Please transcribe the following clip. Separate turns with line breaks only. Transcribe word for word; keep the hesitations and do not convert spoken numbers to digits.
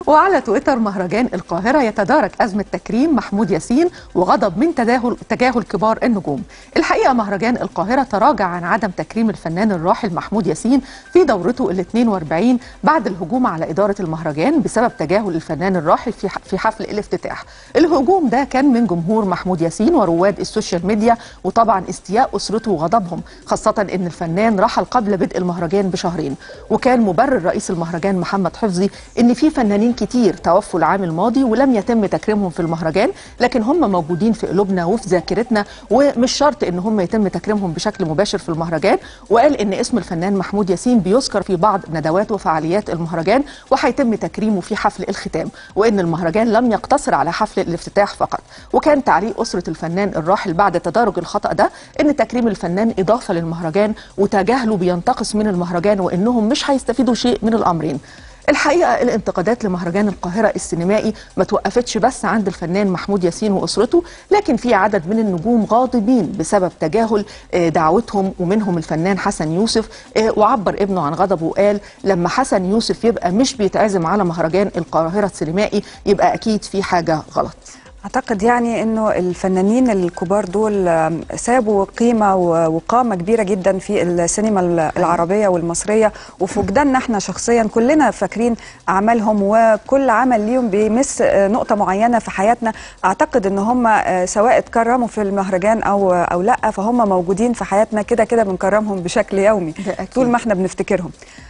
وعلى تويتر مهرجان القاهرة يتدارك أزمة تكريم محمود ياسين وغضب من تجاهل تجاهل كبار النجوم. الحقيقة مهرجان القاهرة تراجع عن عدم تكريم الفنان الراحل محمود ياسين في دورته ال اثنين وأربعين بعد الهجوم على إدارة المهرجان بسبب تجاهل الفنان الراحل في في حفل الافتتاح. الهجوم ده كان من جمهور محمود ياسين ورواد السوشيال ميديا، وطبعا استياء أسرته وغضبهم، خاصة إن الفنان رحل قبل بدء المهرجان بشهرين. وكان مبرر رئيس المهرجان محمد حفظي إن في فنانين كتير توفوا العام الماضي ولم يتم تكريمهم في المهرجان، لكن هم موجودين في قلوبنا وفي ذاكرتنا، ومش شرط ان هم يتم تكريمهم بشكل مباشر في المهرجان. وقال ان اسم الفنان محمود ياسين بيذكر في بعض ندوات وفعاليات المهرجان وهيتم تكريمه في حفل الختام، وان المهرجان لم يقتصر على حفل الافتتاح فقط. وكان تعليق اسره الفنان الراحل بعد تدارج الخطأ ده ان تكريم الفنان اضافه للمهرجان وتجاهله بينتقص من المهرجان، وانهم مش هيستفيدوا شيء من الامرين. الحقيقة الانتقادات لمهرجان القاهرة السينمائي ما توقفتش بس عند الفنان محمود ياسين وأسرته، لكن في عدد من النجوم غاضبين بسبب تجاهل دعوتهم، ومنهم الفنان حسن يوسف. وعبر ابنه عن غضبه وقال لما حسن يوسف يبقى مش بيتعزم على مهرجان القاهرة السينمائي يبقى أكيد في حاجة غلط.
أعتقد يعني أنه الفنانين الكبار دول سابوا قيمة وقامة كبيرة جدا في السينما العربية والمصرية، وفي وجداننا احنا شخصيا كلنا فاكرين أعمالهم، وكل عمل ليهم بيمس نقطة معينة في حياتنا. أعتقد أن هم سواء اتكرموا في المهرجان أو أو لا، فهم موجودين في حياتنا كده كده، بنكرمهم بشكل يومي طول ما احنا بنفتكرهم.